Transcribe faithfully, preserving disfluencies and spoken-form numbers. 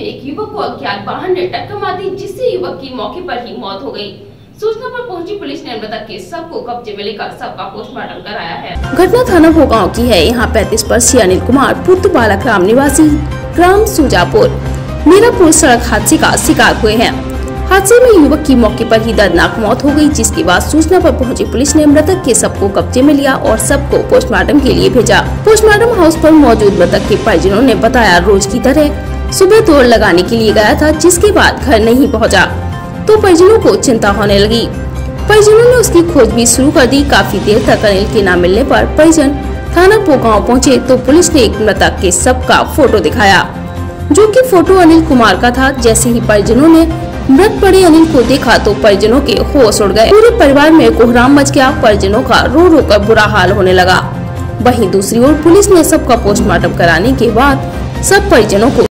एक युवक को अज्ञात वाहन ने टक्कर मार दी, जिससे युवक की मौके पर ही मौत हो गई। सूचना पर पहुंची पुलिस ने मृतक के शव को कब्जे में लेकर शव का पोस्टमार्टम कराया है। घटना थाना भोगांव की है। यहाँ पैंतीस वर्षीय अनिल कुमार पुत्र बालकराम निवासी ग्राम सुजापुर मीरापुर सड़क हादसे का शिकार हुए हैं। हादसे में युवक की मौके पर ही दर्दनाक मौत हो गई, जिसके बाद सूचना पर पहुंची पुलिस ने मृतक के शव को कब्जे में लिया और शव को पोस्टमार्टम के लिए भेजा। पोस्टमार्टम हाउस पर मौजूद मृतक के परिजनों ने बताया, रोज की तरह सुबह दौड़ लगाने के लिए गया था, जिसके बाद घर नहीं पहुंचा तो परिजनों को चिंता होने लगी। परिजनों ने उसकी खोज भी शुरू कर दी। काफी देर तक अनिल के न मिलने पर परिजन थाना भोगांव पहुंचे तो पुलिस ने एक मृतक के शव का फोटो दिखाया, जो कि फोटो अनिल कुमार का था। जैसे ही परिजनों ने मृत पड़े अनिल को देखा तो परिजनों के होश उड़ गए। पूरे परिवार में कोहराम मच गया। परिजनों का रो रो कर बुरा हाल होने लगा। वहीं दूसरी ओर पुलिस ने शव का पोस्टमार्टम कराने के बाद सब परिजनों को